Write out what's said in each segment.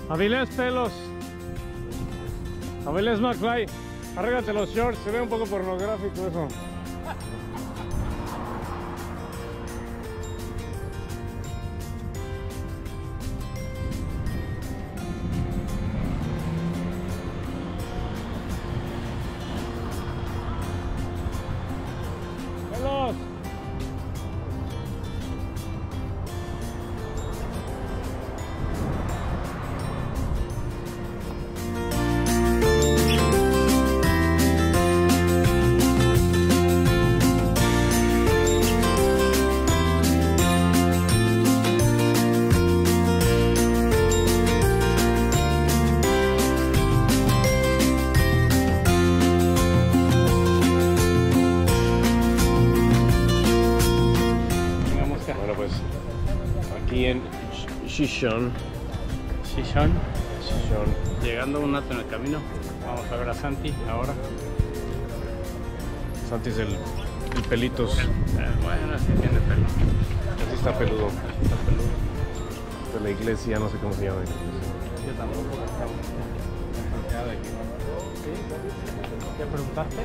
Avilés Pelos. Avilés McFly. Arréglate los shorts, se ve un poco pornográfico eso. Pelos. Aquí en Shishon. Llegando un rato en el camino. Vamos a ver a Santi ahora. Santi es el pelitos. Bueno, así tiene pelo. Así está peludo. De la iglesia, no sé cómo se llama. Yo tampoco. ¿Qué preguntaste?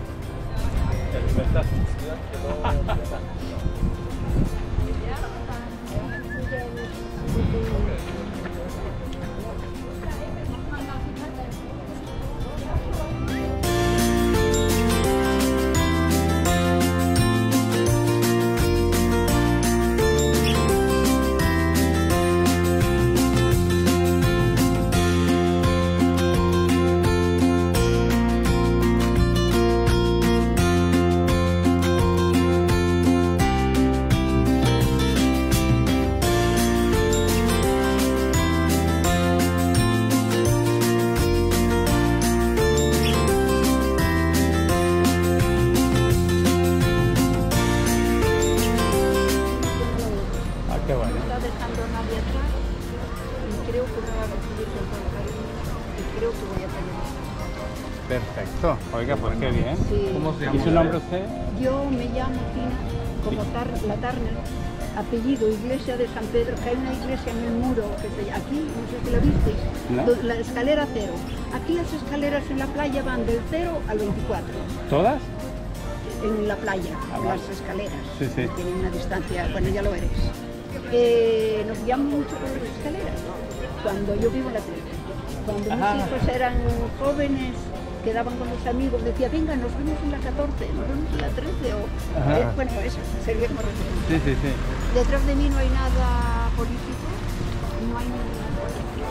Perfecto. Oiga, pues qué bien. Sí. ¿Cómo se llama? ¿Y su nombre usted? Yo me llamo Tina, como la Turner, apellido Iglesia de San Pedro, que hay una iglesia en el muro, aquí, no sé si lo visteis, ¿No? La escalera 0. Aquí las escaleras en la playa van del 0 al 24. ¿Todas? En la playa, vale. las escaleras. Sí, sí. Tienen una distancia, bueno, ya lo veréis. Nos guiamos mucho por las escaleras, cuando yo vivo en la 13. Cuando mis hijos eran jóvenes, quedaban con los amigos, decía, venga, nos vemos en la 14, nos vemos en la 13, o... bueno, eso, sería como referencia. Sí, sí, sí. Detrás de mí no hay nada político, no hay ninguna política.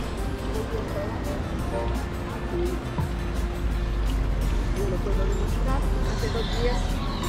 Yo lo puedo demostrar, hace 2 días.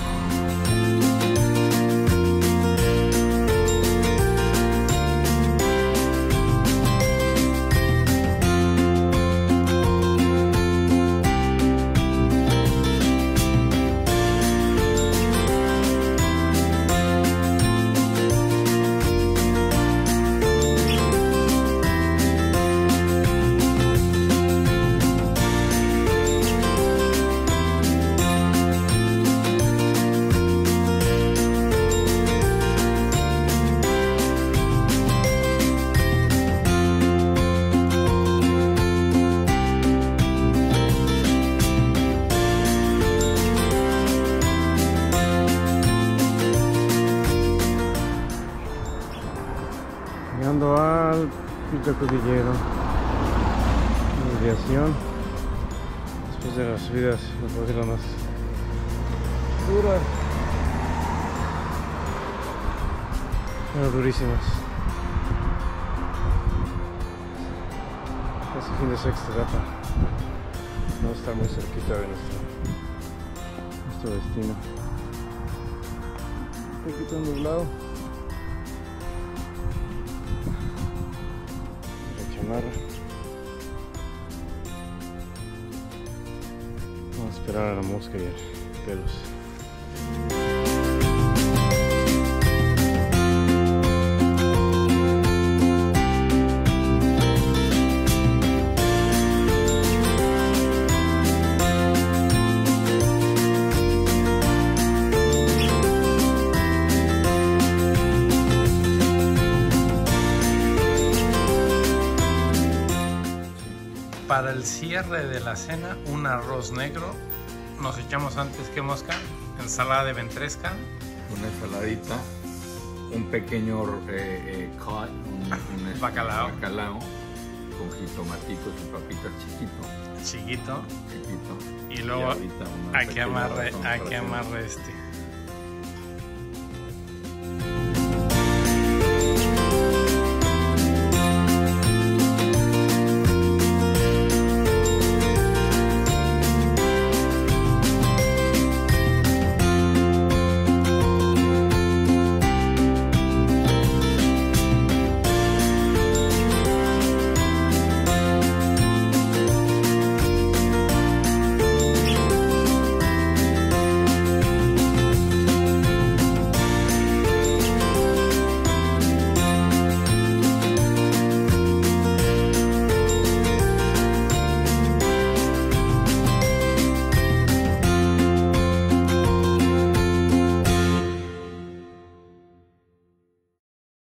Llegando al Pico Cordillero, desviación. Después de las subidas, no puedo decir lo más duras, pero durísimas. Casi fin de sexta etapa. Vamos a estar muy cerquita de nuestro destino. Un poquito nublado. Vamos a esperar a la mosca y el pelos. para el cierre de la cena, un arroz negro. Nos echamos antes que mosca, ensalada de ventresca. Una ensaladita, un pequeño cod, un Bacalao. Con jitomaticos y papitas chiquito. Chiquito. Y Y luego ahorita una aquí pequeña amarre razón para hacer este.